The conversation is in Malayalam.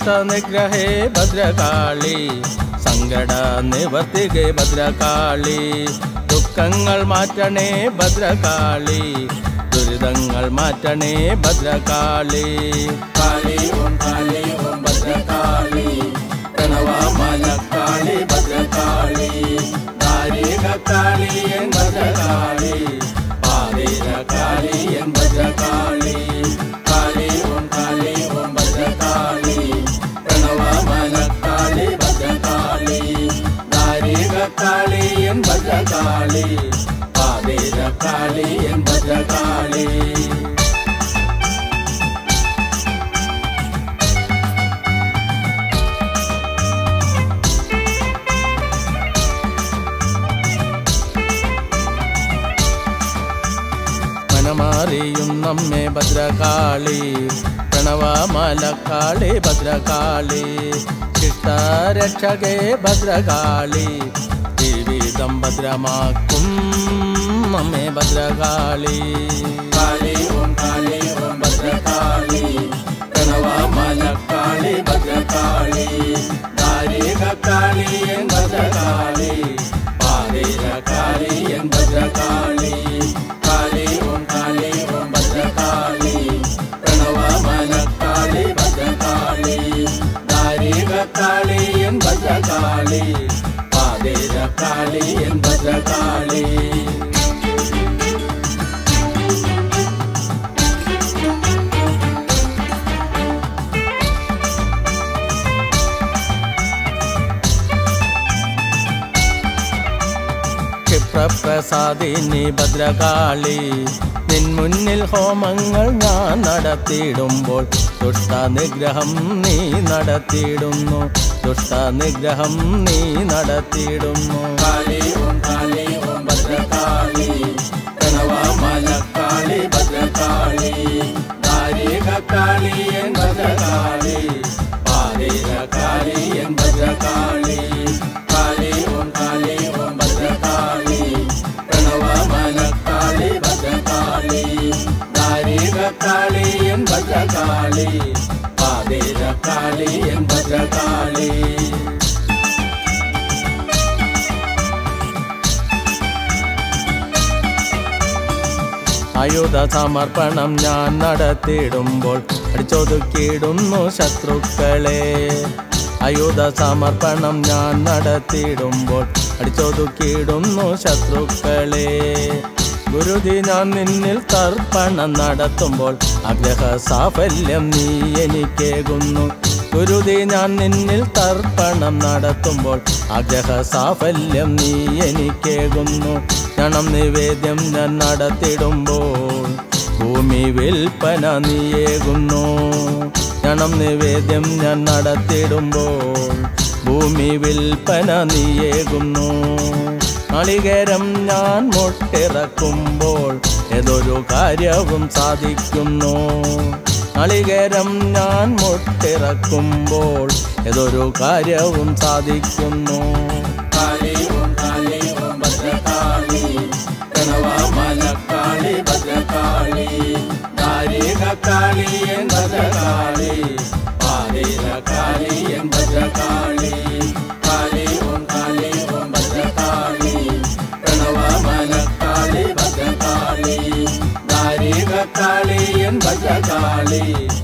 നിഗ്രഹേ ഭദ്രകാളി സങ്കട നിവർത്തികേ ഭദ്രകാളി ദുഃഖങ്ങൾ മാറ്റണേ ഭദ്രകാളി ദുരിതങ്ങൾ മാറ്റണേ ഭദ്രകാളി കാളി ഓം ഭദ്രകാളി പ്രണവമാലക്കാളി ഭദ്രകാളി ദാരികക്കാളി എൻ ഭദ്രകാളി പാതിരകാളി എൻ ഭദ്രകാളി കാളി ഓം ഭദ്രകാളി പ്രണവമാലക്കാളി ഭദ്രകാളി ദാരികക്കാളി എൻ ഭദ്രകാളി പാതിരകാളി എൻ ഭദ്രകാളി മാറിയുന്നമ്മേ ഭദ്രകാളി പ്രണവമാലക്കാളി ഭദ്രകാളി ചിത്തരക്ഷകേ ഭദ്രകാളി ജീവിതം ഭദ്രമാക്കും അമ്മേ ഭദ്രകാളി കാളി ഓം ഭദ്രകാളി പ്രണവമാലക്കാളി ഭദ്രകാളി ദാരികക്കാളി എൻ ഭദ്രകാളി പാതിരകാളി എൻ ഭദ്രകാളി കാളി ഓം ഭദ്രകാളി പ്രണവമാലക്കാളി ഭദ്രകാളി ദാരികക്കാളി എൻ ഭദ്രകാളി പാതിരകാളി എൻ ഭദ്രകാളി പ്രസാദിനി ഭദ്രകാളി നിൻ മുന്നിൽ ഹോമങ്ങൾ ഞാൻ നടത്തിയിടുമ്പോൾ ദുഷ്ടനിഗ്രഹം നീ നടത്തിയിടുന്നു ദുഷ്ടനിഗ്രഹം നീ നടത്തിയിടുന്നു കാളി ഓം ഭദ്രകാളി പ്രണവമാലക്കാളി ഭദ്രകാളി ദാരികക്കാളി എൻ ഭദ്രകാളി പാതിരകാളി എൻ ഭദ്രകാളി കാളി ഓം ഭദ്രകാളി പ്രണവമാലക്കാളി ഭദ്രകാളി ദാരികക്കാളി എൻ ഭദ്രകാളി പാതിരകാളി എൻ ഭദ്രകാളി ആയുധ സമർപ്പണം ഞാൻ നടത്തിയിടുമ്പോൾ അടിച്ചൊതുക്കിയിടുന്നു ശത്രുക്കളെ ആയുധ സമർപ്പണം ഞാൻ നടത്തിയിടുമ്പോൾ അടിച്ചൊതുക്കിയിടുന്നു ശത്രുക്കളെ ഗുരുതി ഞാൻ നിന്നിൽ തർപ്പണം നടത്തുമ്പോൾ ആഗ്രഹ സാഫല്യം നീ എനിക്കേകുന്നു ഗുരുതി ഞാൻ നിന്നിൽ തർപ്പണം നടത്തുമ്പോൾ ആഗ്രഹ സാഫല്യം നീ എനിക്കേകുന്നു ക്ഷണം നിവേദ്യം ഞാൻ നടത്തിടുമ്പോൾ ഭൂമി വിൽപ്പന നീയേകുന്നു ക്ഷണം നിവേദ്യം ഞാൻ നടത്തിടുമ്പോൾ ഭൂമി വിൽപ്പന നീയേകുന്നു നാളികേരം ഞാൻ മുട്ടിറക്കുമ്പോൾ ഏതൊരു കാര്യവും സാധിക്കുന്നു നാളികേരം ഞാൻ മുട്ടിറക്കുമ്പോൾ ഏതൊരു കാര്യവും സാധിക്കുന്നു കാളി ഓം ഭദ്രകാളി പ്രണവമാലക്കാളി ഭദ്രകാളി ദാരികക്കാളി എൻ ഭദ്രകാളി പാതിരകാളി എൻ ഭദ്രകാളി കാളി ഓം ഭദ്രകാളി പ്രണവമാലക്കാളി ഭദ്രകാളി ദാരികക്കാളി എൻ ഭദ്രകാളി